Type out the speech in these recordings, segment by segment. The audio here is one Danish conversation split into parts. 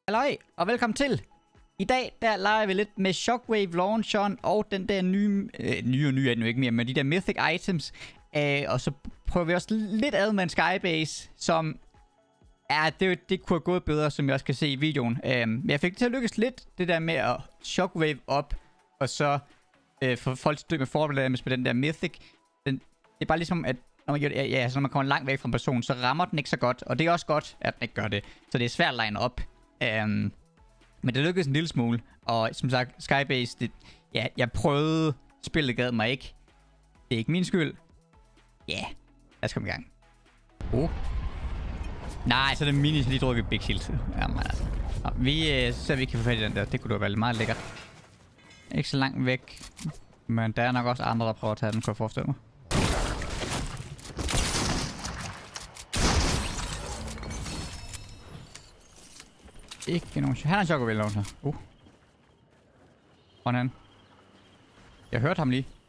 Halløj, og velkommen til. I dag, der leger vi lidt med Shockwave Launcheren og den der nye er den jo ikke mere, men de der Mythic Items. Og så prøver vi også lidt ad med en Skybase, som... Ja, det kunne have gået bedre, som jeg også kan se i videoen. Men jeg fik det til at lykkes lidt, det der med at Shockwave op, og så få folk til at dø med forberedelse med den der Mythic. Det er bare ligesom, at når man kommer langt væk fra en person, så rammer den ikke så godt. Og det er også godt, at den ikke gør det. Så det er svært at line op. Men det lykkedes en lille smule. Og som sagt, Skybase, jeg prøvede. Spillet gad mig ikke. Det er ikke min skyld. Ja, lad os komme i gang. Nej, så er det mini, så lige drukket Big Shield. Jamen altså. Nå, så vi kan få fat i den der. Det kunne da være meget lækkert. Ikke så langt væk. Men der er nok også andre, der prøver at tage den, kunne jeg forestille mig. Ikke nogen... Han er en Shockwave Launcher. Hvordan? Jeg hørte ham lige.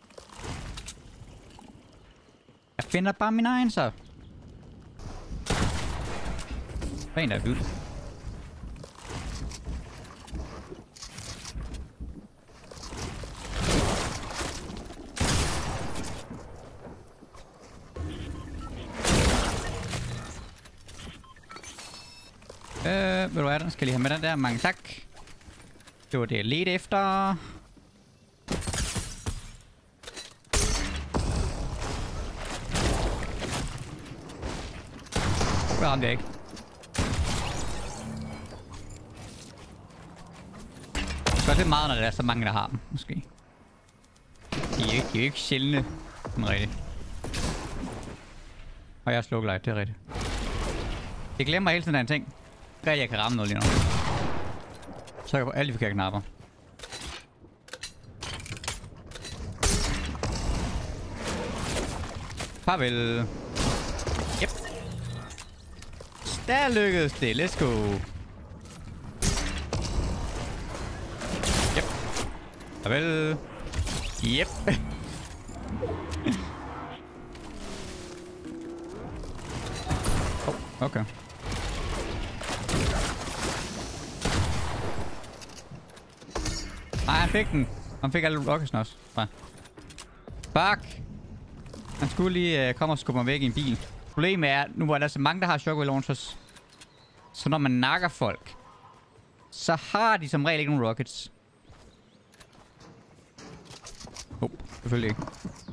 Jeg finder bare min egen, så. Ren er vildt. Ved du hvad, den skal lige have med den der. Mange tak. Det var det, jeg ledte efter. Det ramte jeg ikke. Det gør lidt meget, når der er så mange, der har dem, måske. De er jo ikke sjældne, sådan rigtigt. Og jeg har slukket light, det er rigtigt. Jeg glemmer hele tiden af en ting. Jeg kan ramme noget lige nu. Så jeg på alle de forkerte knapper. Farvel. Yep. Der lykkedes det. Let's go. Yep. Farvel. Yep. Okay. Nej, han fik den. Han fik alle rockets også. Fuck! Han skulle lige komme og skubbe mig væk i en bil. Problemet er, nu er der så mange, der har Shockwave Launchers. Så når man nakker folk, så har de som regel ikke nogen rockets. Selvfølgelig ikke.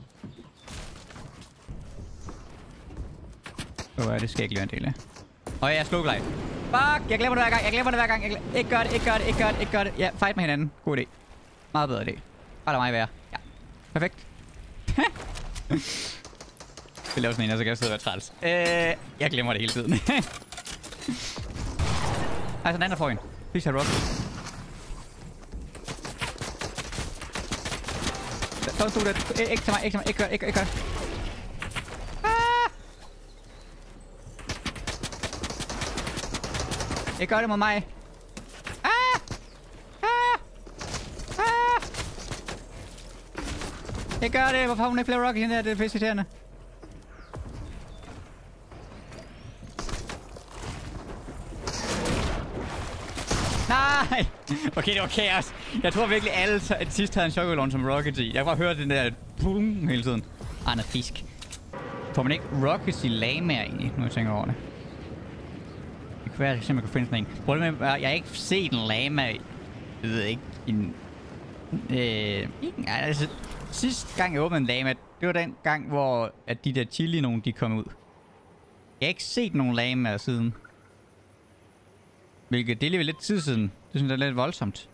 Det skal jeg ikke lide en del af. Og jeg er slukket light. Fuck! Jeg glemmer det hver gang. Ikke gør det. Ja, fight med hinanden. God idé. Meget bedre idé. Bare lad mig være. Ja. Perfekt. Det laver sådan en, så kan jeg sidde og være træls. Jeg glemmer det hele tiden. Ej, sådan en anden får en. Please have rock. Don't do that. Ikke til mig. Ikke gør det. Ikke gør det mod mig. Jeg gør det. Hvorfor har hun ikke flere rockets her? Det er pisse irriterende. Nej! Okay, det var kaos. Jeg tror virkelig alle sidst havde en Shockwave Launcher som rockets i. Jeg kan bare høre den der boom hele tiden. Han er fisk. Får man ikke rockets i lamaer egentlig, når jeg tænker over det? Det kunne være, at jeg simpelthen kunne finde sådan en. Problemet er, jeg har ikke set en lama. Jeg ved ikke. Altså, sidste gang jeg åbnede en lama, det var den gang, hvor at de der chili nogen, de kom ud. Jeg har ikke set nogen lamaer siden. Hvilket det er lidt tid siden. Det synes jeg er lidt voldsomt.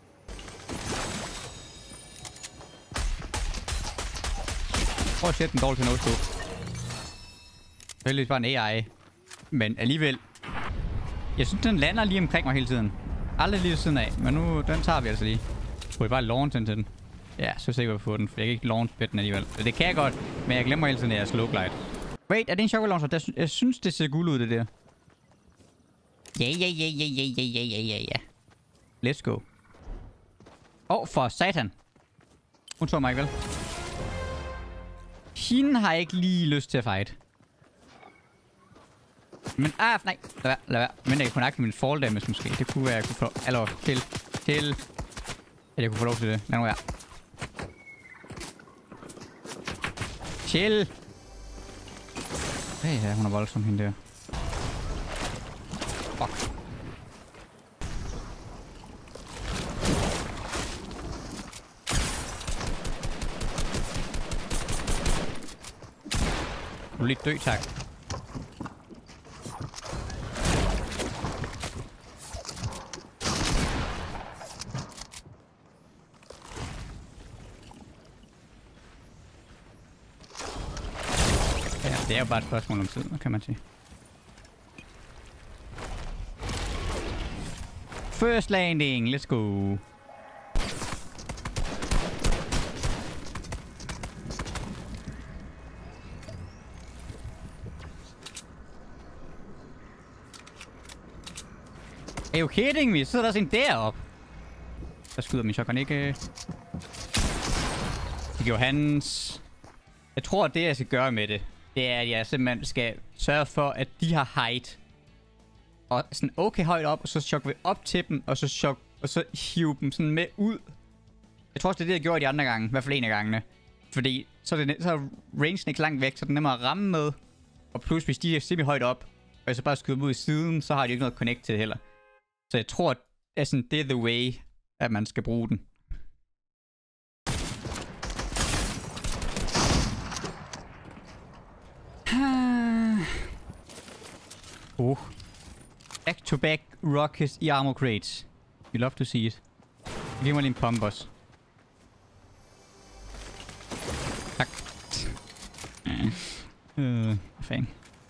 Prøv at sætte den dårligt til noget stå. Selvfølgelig bare en AI. Men alligevel. Jeg synes, den lander lige omkring mig hele tiden. Aldrig lige ved siden af. Men nu, den tager vi altså lige. Skulle jeg bare launch den til den? Ja, så sikker på den. For jeg kan ikke launch den alligevel. Så det kan jeg godt. Men jeg glemmer hele tiden, at jeg er slow glide. Wait, er det en Shockwave Launcher? Jeg synes, det ser guld ud, det der. Ja. Let's go. For satan. Hun tog mig ikke vel. Hende har jeg ikke lige lyst til at fight. Men, nej. Lad være. Men jeg kunne aktivere min fall damage måske. Det kunne være, jeg kunne få... Eller, til... At jeg kunne få lov til det. Lad nu være. Chill. Ja, hun er voldsom, hende der. Fuck. Du er lidt død, tak. Ja, det er jo bare et spørgsmål om tid, kan man sige. First landing, let's go. Are you kidding me? Så sidder der også en deroppe. Der skyder min shotgun ikke. Det gjorde hans. Jeg tror, at det jeg skal gøre med det, det er, at jeg simpelthen skal sørge for, at de har height. Og sådan okay højt op, og så chokker vi op til dem, og så hive dem sådan med ud. Jeg tror også, det er det, jeg gjorde de andre gange. I hvert fald en af gangene. Fordi så er rangen ikke langt væk, så den er nemmere at ramme med. Og plus, hvis de er simpelthen højt op, og jeg så bare skyder dem ud i siden, så har de ikke noget connect til det heller. Så jeg tror, at sådan, det er the way, at man skal bruge den. Back-to-back rockets i armor crates. We love to see it. Giv mig lige en pump også. Tak. Fan.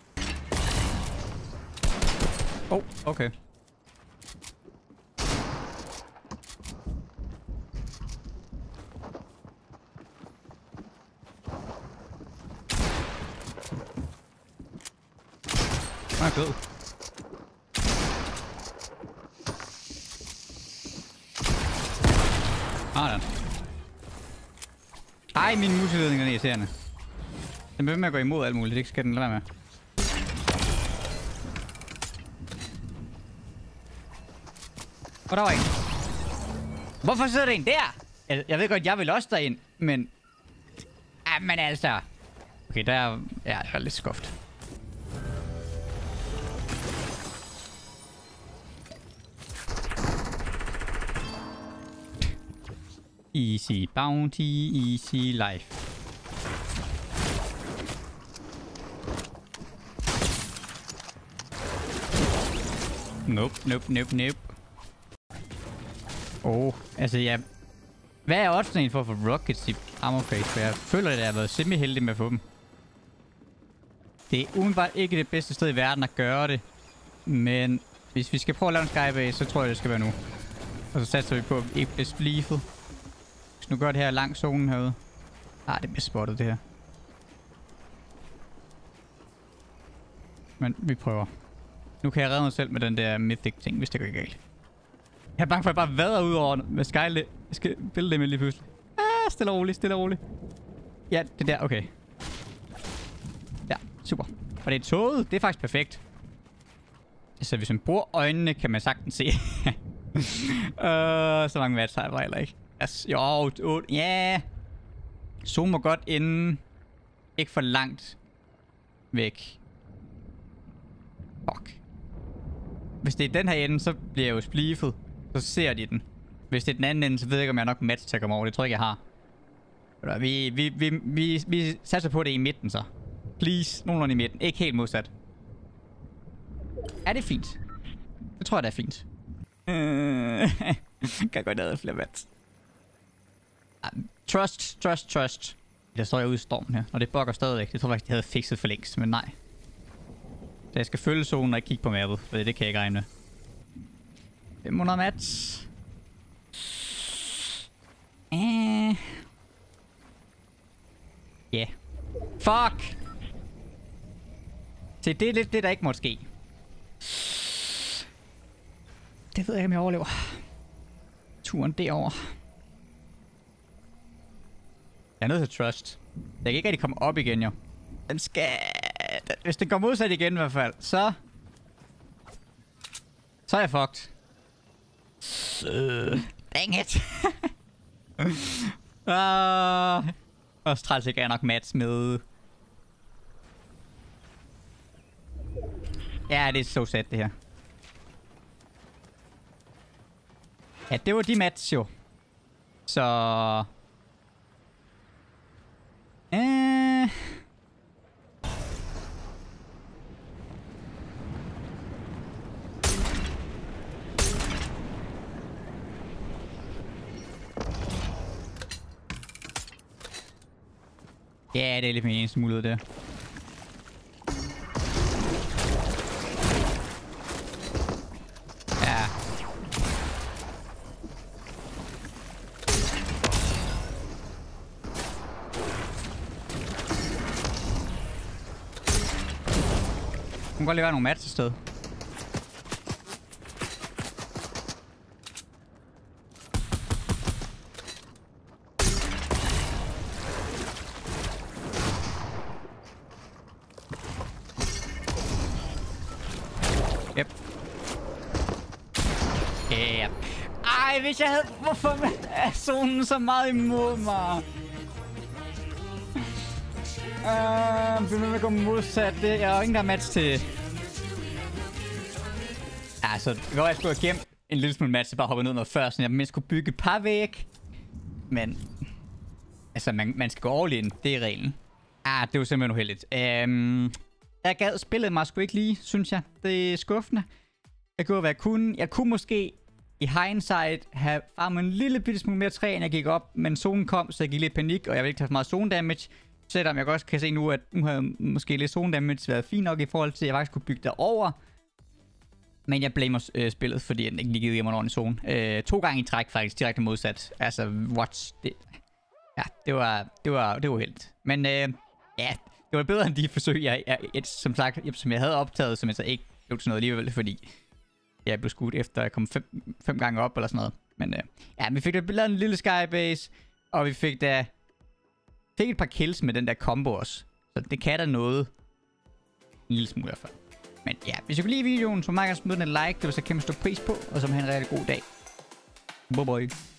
Okay. Han er død. Den. Ej, min museledning er irriterende. Den bliver med at gå imod alt muligt. Det skal den lade være med. Og der var en. Hvorfor sidder der en der? Jeg ved godt, jeg vil også derind, men... men altså... Okay, der er... Ja, det er lidt skuft. Easy bounty, easy life. Nope. Altså ja. Hvad er oddsene for at få rockets i armor crate? For jeg føler, at jeg har været semi-heldig med at få dem. Det er umiddelbart ikke det bedste sted i verden at gøre det. Men hvis vi skal prøve at lave en skybase, så tror jeg, det skal være nu. Og så satser vi på at ikke blive splifet. Hvis nu gør det her langs zonen herude. Det bliver spottet det her. Men vi prøver. Nu kan jeg redde mig selv med den der mythic ting, hvis det går galt. Jeg er bange for, at jeg bare vader ud over med Skylet. Jeg skal billede det med lige pludselig. Stille og roligt. Ja, det der, okay. Ja, super. Og det er toget, det er faktisk perfekt. Så hvis man bruger øjnene, kan man sagtens se. Så mange vats har jeg bare heller ikke. Altså, jo, 8. Ja. Zoom må godt inde. Ikke for langt væk. Fuck. Hvis det er den her ende, så bliver jeg jo splifet. Så ser de den. Hvis det er den anden ende, så ved jeg ikke, om jeg nok match til at komme over. Det tror jeg ikke, jeg har. Vi satser på det i midten, så. Please. Nogenlunde i midten. Ikke helt modsat. Er det fint? Det tror jeg, det er fint. Kan godt have flere match. Trust. Der står jeg ude i stormen her. Og det bugger stadigvæk. Det tror jeg faktisk, de havde fikset for længst. Men nej. Så jeg skal følge zonen og ikke kigge på mappet. For det kan jeg ikke regne med. 500 mats. Yeah. Fuck! Se, det er lidt det, der ikke måtte ske. Det ved jeg ikke, om jeg overlever. Turen derover. Jeg er nødt til trust. Jeg kan ikke rigtig komme op igen, jo. Den skal... Hvis den går modsat igen i hvert fald, så Så er jeg fucked. Dang it. Også træls ikke er nok match med. Ja, det er så sad det her. Ja, det var de match jo. Så... Ja, det er lidt min eneste mulighed der. Ja. Hun kan godt lige være nogle match i stedet. Yep. Yep. Ej, hvis jeg havde... Hvorfor er zonen så meget imod mig? Vi vil gå modsat det. Jeg har ingen der match til... Altså, det var jeg skulle have gemt en lille smule match, så bare hoppe ned noget før, så jeg mindst kunne bygge et par væg. Men... Altså, man skal gå all in. Det er reglen. Det var simpelthen uheldigt. Jeg gad spillet mig sgu ikke lige, synes jeg. Det er skuffende. Jeg gjorde, hvad jeg kunne. Jeg kunne måske i hindsight have farmet en lille bitte smule mere træ, end jeg gik op. Men zonen kom, så jeg gik lidt panik, og jeg ville ikke tage for meget zone damage. Selvom jeg godt kan se nu, at nu har måske lidt zone damage været fint nok i forhold til, at jeg faktisk kunne bygge derover. Men jeg blamer spillet, fordi jeg ikke lige givet mig en ordentlig zone. 2 gange i træk faktisk, direkte modsat. Altså, watch det. Ja, det var helt. Men ja, det var bedre end de forsøg, jeg som sagt, som jeg havde optaget, som jeg så ikke blev til noget alligevel, fordi jeg blev skudt efter, at jeg kom 5 gange op eller sådan noget. Men ja, vi fik da lavet en lille skybase, og vi fik et par kills med den der combo også. Så det kan da noget. En lille smule i hvert fald. Men ja, hvis I kunne lide videoen, så må I gerne smide den et like. Det vil så kæmpe stor pris på, og så må I have en rigtig god dag. Bye bye.